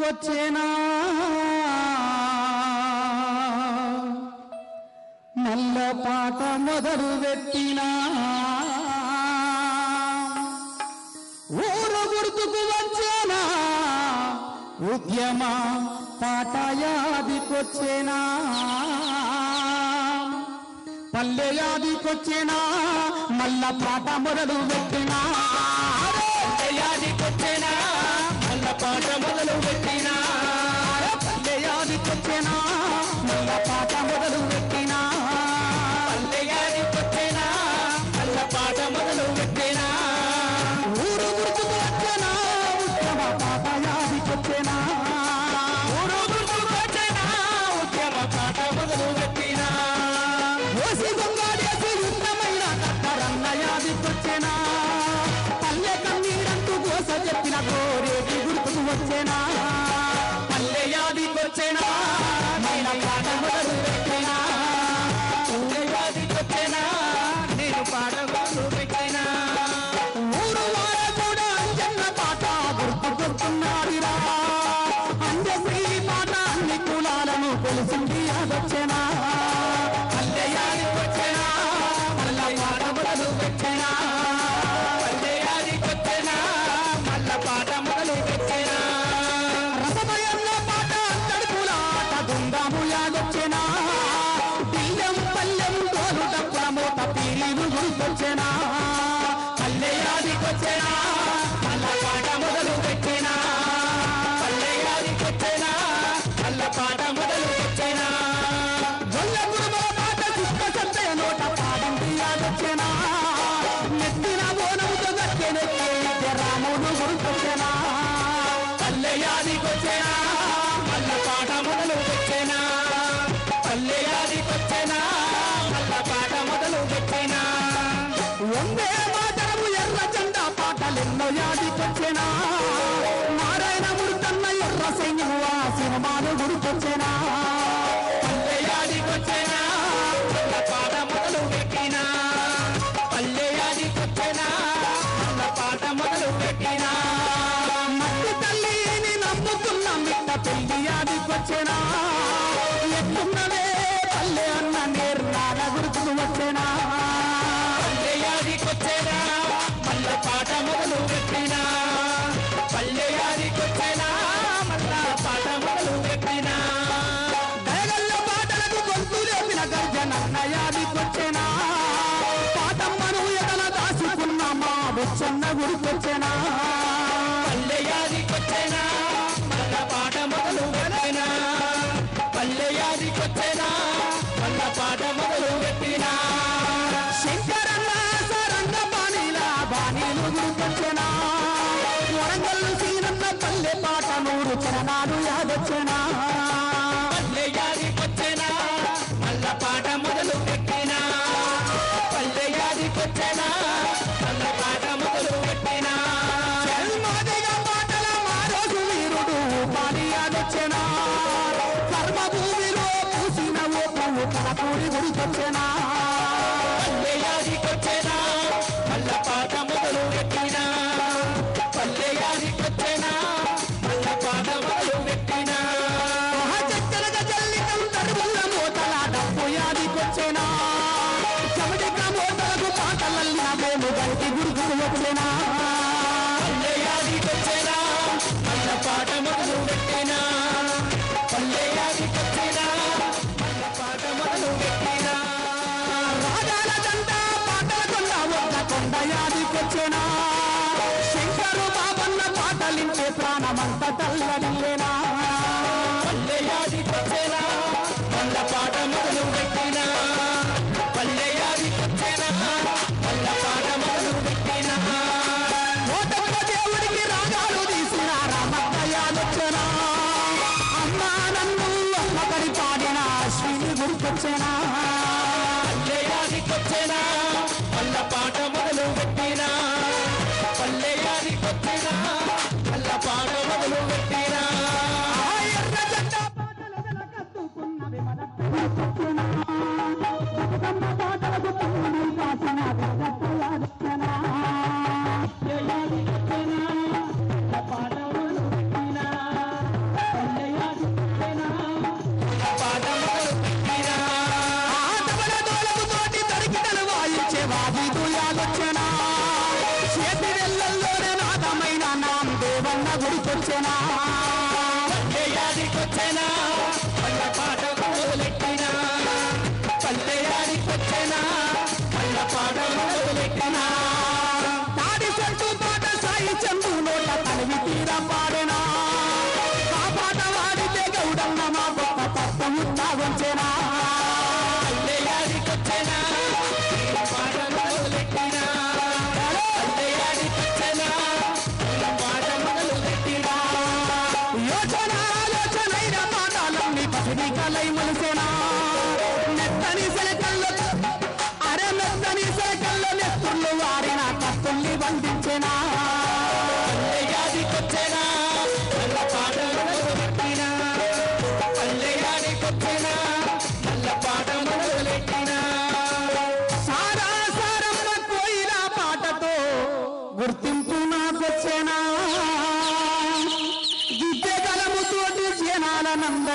వచ్చేనా మల్ల పాట మొదలు పెట్టినా ఊరు గుర్తుకు వచ్చేనా ఉద్యమ పాట యాదికొచ్చేనా పల్లె యాదికొచ్చేనా మల్ల పాట మొదలు పెట్టినా యాదికొచ్చేనా మల్ల పాట మొదలు పెట్టినా పల్లె యాదికొచ్చేనా మల్ల పాట మొదలు పెట్టినా పల్లె యాదికొచ్చేనా మల్ల పాట మొదలు పెట్టినా ఊరు గుర్తుకు వచ్చేనా ఉద్యమ పాట యాదికొచ్చేనా ఊరు గుర్తుకు వచ్చేనా ఉద్యమ పాట మొదలు పెట్టినా ఓసి దొంగడేసి యుద్ధమైన కట్టరన్న యాదికొచ్చేనా పల్లె కన్నీరంటూ గోస చెప్పిన కోరేటి గుర్తుకు వచ్చేనా పల్లె యాదికొచ్చేనా నేను పాట మొదలు పెట్టినా పల్లె యాదికొచ్చేనా నేను పాట మొదలు పెట్టినా ఊరు వాడ కూడా అంజన్న పాట గుర్తుకొస్తున్నాడిరా అంజశ్రీ పాట అన్ని కులాలను కొలిసింది యాదొచ్చేనా పల్లె యాదికొచ్చేనా మల్ల పాట మొదలు పెట్టినా పల్లె యాదికొచ్చేనా మల్ల పాట మొదలు పెట్టినా రసమయంలో పాట తడుపుల ఆట గుండాము యాదొచ్చేనా బియ్యం పల్లెం తోలు డప్పుల మూట పీరీలు గుర్తొచ్చేనా పల్లె యాదికొచ్చేనా మల్ల పాట మొదలు పెట్టినా పల్లె యాదికొచ్చేనా మల్ల పాట మొదలు పెట్టినా గొల్ల గురుమల పాట కృష్ణ సత్తయ్య నోట పాడింది యాదొచ్చేనా నెత్తిన బోనముతో గట్టెనెక్కే రాముడు గుర్తొచ్చేనా పల్లె యాదికొచ్చేనా మల్ల పాట మొదలు పెట్టేనా పల్లె యాదికొచ్చేనా మల్ల పాట మొదలు పెట్టేనా వందే మాతరము ఎర్ర జెండా పాటలెన్నో యాదికొచ్చేనా నారాయణ మూర్తన్న ఎర్ర సైన్యము ఆ సినిమాలు గుర్తొచ్చేనా పల్లె యాదికొచ్చేనా మల్ల పాట మొదలు పెట్టినా పల్లె యాదికొచ్చేనా మల్ల పాట మొదలు పెట్టినా మట్టి తల్లిని నమ్ముకున్న మిట్ట పెళ్లి యాదికొచ్చేనా ఎట్టున్నవే పల్లె అన్న నేర్నాల గుర్తుకు వచ్చేనా పల్లె యాదికొచ్చేనా మల్ల పాట మొదలు పెట్టినా పల్లె యాదికొచ్చేనా మల్ల పాట మొదలు పెట్టినా దయగల్ల పాటలకు గొంతు లేపిన గర్జనన్న యాదికొచ్చేనా పాటమ్మను ఎదల దాచుకున్న మా బుచ్చన్న గుర్తొచ్చేనా పల్లె యాదికొచ్చేనా మల్ల పాట మొదలు పెట్టినా పల్లె యాదికొచ్చేనా మల్ల పాట మొదలు పెట్టినా శంకరన్న సరంగ బాణీలు గుర్తొచ్చేనా వరంగల్లు సీనన్న పల్లె పాట నూరు చరణాలు యాదొచ్చేనా పల్లె యాదికొచ్చేనా మల్ల పాట మొదలు పెట్టినా పల్లె యాదికొచ్చేనా మల్ల పాట మొదలు పెట్టినా జన్మదిగా పాటల మారోజు వీరుడు పాడి యాదొచ్చేనా కర్మభూమిలో పూసిన ఓ పువ్వు కనకూడి గుర్తొచ్చేనా పల్లె యాదికొచ్చేనా మల్ల పాట మొదలు పెట్టినా పల్లె యాదికొచ్చేనా మల్ల పాట మొదలు పెట్టినా చక్కరగా జల్లికం తరువుల మూతల డప్పు యాదికొచ్చేనా చెమటిక మూతలకు పాటలల్లిన మేము గంటి గుర్తుకు వచ్చేనా పల్లె యాదికొచ్చేనా మల్ల పాట మొదలు పెట్టినా పల్లె యాదికొచ్చేనా మల్ల పాట మొదలు పెట్టినా రాగాల జంట పాటల కొండ ఒక్క కొండ యాదికొచ్చేనా శంకరు బాబన్న పాటలించే ప్రాణమంత తల్లడిల్లేనా పల్లె యాదికొచ్చేనా మల్ల పాట మొదలు పెట్టినా పల్లె యాదికొచ్చేనా మల్ల పాట మొదలు పెట్టినా కోటప్ప దేవుడికి రాగాలు తీసిన రామక్క యాదొచ్చేనా అమ్మా నన్ను అమ్మకడి పాడిన అశ్విని గుర్తొచ్చేనా పల్లె యాదికొచ్చేనా మల్ల పాట మొదలు పెట్టినా పల్లె యాదికొచ్చేనా మల్ల పాట మొదలు పెట్టినా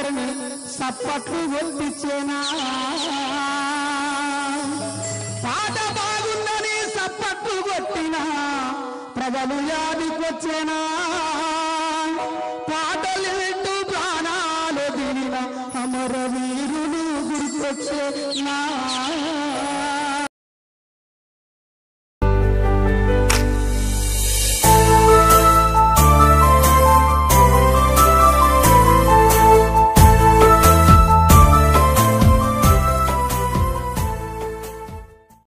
అందరినీ సప్పట్లు కొట్టించేనా పాట బాగుందని సప్పట్లు కొట్టినా ప్రజలు యాదికొచ్చేనా పాటలు వింటూ ప్రాణాలు దిగిన అమరవీరులు గుర్తొచ్చేనా